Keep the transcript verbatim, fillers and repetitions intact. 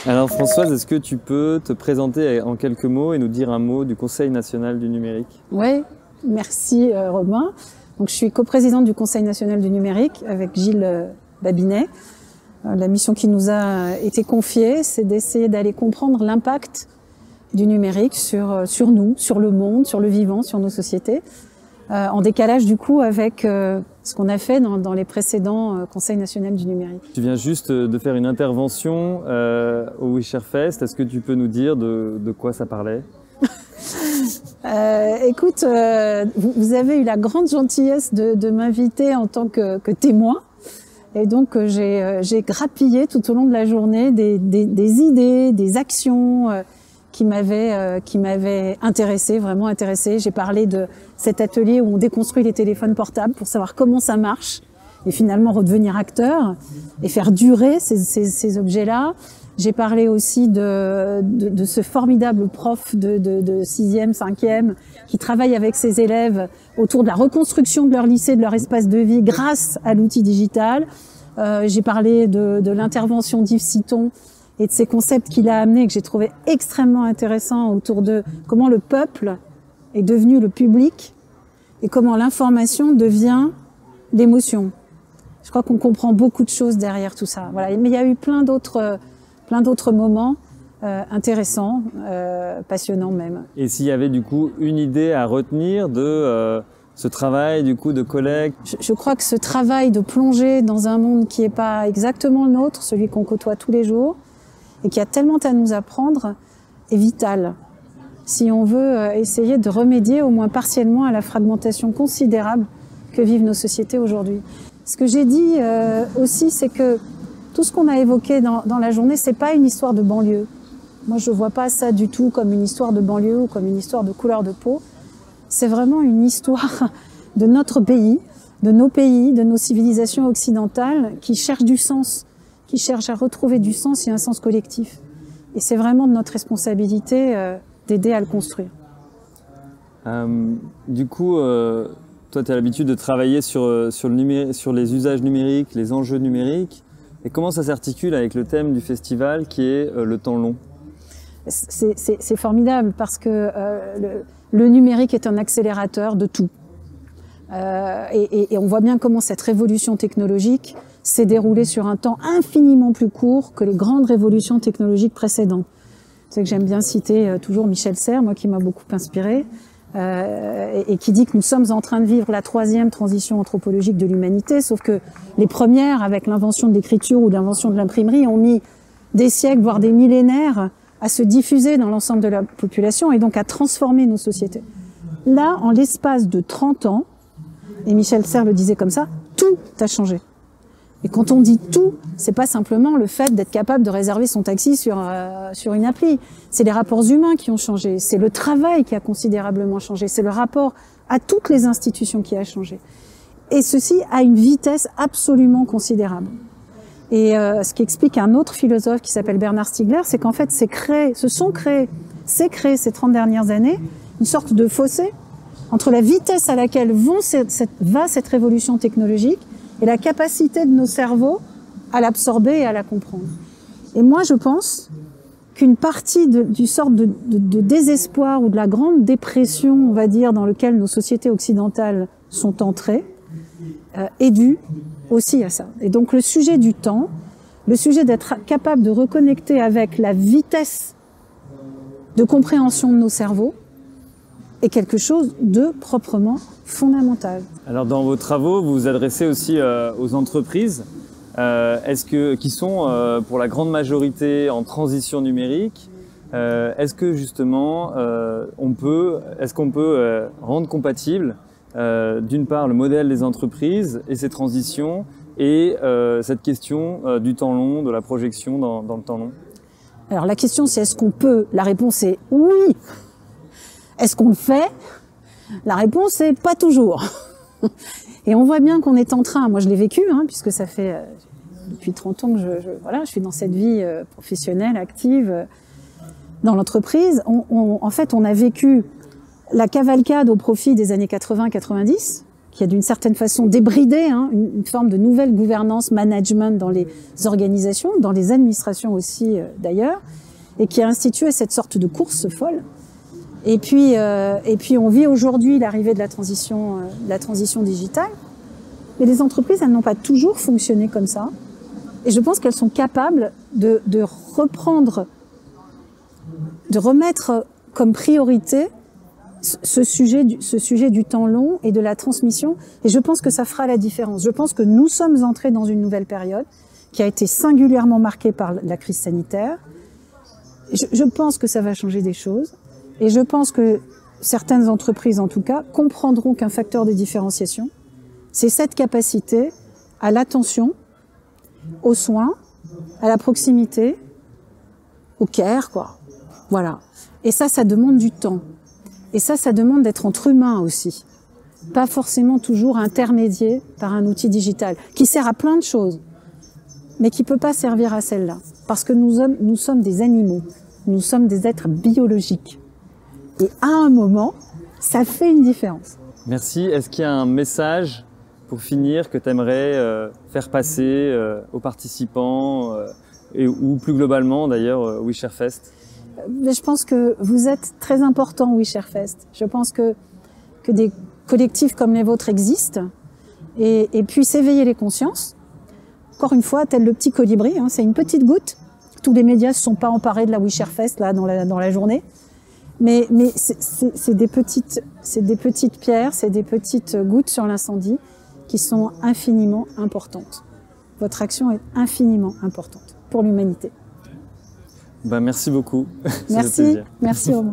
Alors Françoise, est-ce que tu peux te présenter en quelques mots et nous dire un mot du Conseil national du numérique? Oui, merci euh, Robin. Donc, je suis coprésidente du Conseil national du numérique avec Gilles euh, Babinet. Euh, la mission qui nous a été confiée, c'est d'essayer d'aller comprendre l'impact du numérique sur, euh, sur nous, sur le monde, sur le vivant, sur nos sociétés, euh, en décalage du coup avec euh, ce qu'on a fait dans, dans les précédents euh, Conseils national du numérique. Tu viens juste de faire une intervention euh, au WeShareFest. Est-ce que tu peux nous dire de, de quoi ça parlait? Euh, écoute, euh, vous, vous avez eu la grande gentillesse de, de m'inviter en tant que, que témoin. Et donc, euh, j'ai euh, j'ai grappillé tout au long de la journée des, des, des idées, des actions euh, qui m'avaient euh, qui m'avaient intéressée, vraiment intéressée. J'ai parlé de cet atelier où on déconstruit les téléphones portables pour savoir comment ça marche et finalement redevenir acteur et faire durer ces, ces, ces objets-là. J'ai parlé aussi de, de, de ce formidable prof de, de, de sixième, cinquième qui travaille avec ses élèves autour de la reconstruction de leur lycée, de leur espace de vie grâce à l'outil digital. Euh, j'ai parlé de, de l'intervention d'Yves Citon et de ces concepts qu'il a amenés que j'ai trouvé extrêmement intéressants autour de comment le peuple est devenu le public et comment l'information devient l'émotion. Je crois qu'on comprend beaucoup de choses derrière tout ça. Voilà. Mais il y a eu plein d'autres plein d'autres moments euh, intéressants, euh, passionnants même. Et s'il y avait du coup une idée à retenir de euh, ce travail du coup de collecte? je, je crois que ce travail de plonger dans un monde qui n'est pas exactement le nôtre, celui qu'on côtoie tous les jours, et qui a tellement à nous apprendre, est vital. Si on veut essayer de remédier au moins partiellement à la fragmentation considérable que vivent nos sociétés aujourd'hui. Ce que j'ai dit euh, aussi, c'est que tout ce qu'on a évoqué dans, dans la journée, c'est pas une histoire de banlieue. Moi, je vois pas ça du tout comme une histoire de banlieue ou comme une histoire de couleur de peau. C'est vraiment une histoire de notre pays, de nos pays, de nos civilisations occidentales qui cherchent du sens, qui cherchent à retrouver du sens et un sens collectif. Et c'est vraiment de notre responsabilité euh, d'aider à le construire. Euh, du coup, euh, toi, tu as l'habitude de travailler sur, sur, le numé- sur les usages numériques, les enjeux numériques. Et comment ça s'articule avec le thème du festival qui est euh, le temps long? C'est formidable parce que euh, le, le numérique est un accélérateur de tout. Euh, et, et, et on voit bien comment cette révolution technologique s'est déroulée sur un temps infiniment plus court que les grandes révolutions technologiques précédentes. C'est que j'aime bien citer euh, toujours Michel Serres, moi qui m'a beaucoup inspiré. Euh, et, et qui dit que nous sommes en train de vivre la troisième transition anthropologique de l'humanité, sauf que les premières, avec l'invention de l'écriture ou l'invention de l'imprimerie, ont mis des siècles, voire des millénaires, à se diffuser dans l'ensemble de la population et donc à transformer nos sociétés. Là, en l'espace de trente ans, et Michel Serres le disait comme ça, tout a changé. Et quand on dit tout, c'est pas simplement le fait d'être capable de réserver son taxi sur euh, sur une appli. C'est les rapports humains qui ont changé. C'est le travail qui a considérablement changé. C'est le rapport à toutes les institutions qui a changé. Et ceci à une vitesse absolument considérable. Et euh, ce qui explique un autre philosophe qui s'appelle Bernard Stiegler, c'est qu'en fait, c'est créé, se sont créés, c'est créé ces trente dernières années une sorte de fossé entre la vitesse à laquelle vont cette, cette, va cette révolution technologique et la capacité de nos cerveaux à l'absorber et à la comprendre. Et moi, je pense qu'une partie de, du sort de, de, de désespoir ou de la grande dépression, on va dire, dans lequel nos sociétés occidentales sont entrées, euh, est due aussi à ça. Et donc le sujet du temps, le sujet d'être capable de reconnecter avec la vitesse de compréhension de nos cerveaux, est quelque chose de proprement fondamental. Alors dans vos travaux, vous vous adressez aussi euh, aux entreprises euh, est-ce que, qui sont euh, pour la grande majorité en transition numérique. Euh, est-ce que justement euh, on peut, est-ce qu'on peut euh, rendre compatible euh, d'une part le modèle des entreprises et ces transitions et euh, cette question euh, du temps long, de la projection dans, dans le temps long? Alors la question c'est est-ce qu'on peut? La réponse est oui. Est-ce qu'on le fait? La réponse est pas toujours. Et on voit bien qu'on est en train, moi je l'ai vécu, hein, puisque ça fait euh, depuis trente ans que je, je, voilà, je suis dans cette vie euh, professionnelle, active, euh, dans l'entreprise. On, on, en fait, on a vécu la cavalcade au profit des années quatre-vingts quatre-vingt-dix, qui a d'une certaine façon débridé hein, une, une forme de nouvelle gouvernance, management dans les organisations, dans les administrations aussi euh, d'ailleurs, et qui a institué cette sorte de course folle. Et puis, euh, et puis on vit aujourd'hui l'arrivée de la transition, euh, de la transition digitale. Mais les entreprises, elles n'ont pas toujours fonctionné comme ça. Et je pense qu'elles sont capables de, de reprendre, de remettre comme priorité ce sujet, du, ce sujet du temps long et de la transmission. Et je pense que ça fera la différence. Je pense que nous sommes entrés dans une nouvelle période qui a été singulièrement marquée par la crise sanitaire. Je, je pense que ça va changer des choses. Et je pense que certaines entreprises, en tout cas, comprendront qu'un facteur de différenciation, c'est cette capacité à l'attention, aux soins, à la proximité, au care, quoi. Voilà. Et ça, ça demande du temps. Et ça, ça demande d'être entre humains aussi. Pas forcément toujours intermédié par un outil digital, qui sert à plein de choses, mais qui peut pas servir à celle-là. Parce que nous sommes, nous sommes des animaux. Nous sommes des êtres biologiques. Et à un moment, ça fait une différence. Merci. Est-ce qu'il y a un message, pour finir, que tu aimerais euh, faire passer euh, aux participants euh, et, ou plus globalement d'ailleurs euh, WeShareFest? Je pense que vous êtes très important, WeShareFest. Je pense que, que des collectifs comme les vôtres existent et, et puissent éveiller les consciences. Encore une fois, tel le petit colibri, hein, c'est une petite goutte. Tous les médias ne se sont pas emparés de la WeShareFest là, dans, la, dans la journée. Mais, mais c'est des petites, c'est des petites pierres, c'est des petites gouttes sur l'incendie qui sont infiniment importantes. Votre action est infiniment importante pour l'humanité. Ben, merci beaucoup. Merci, merci Romain.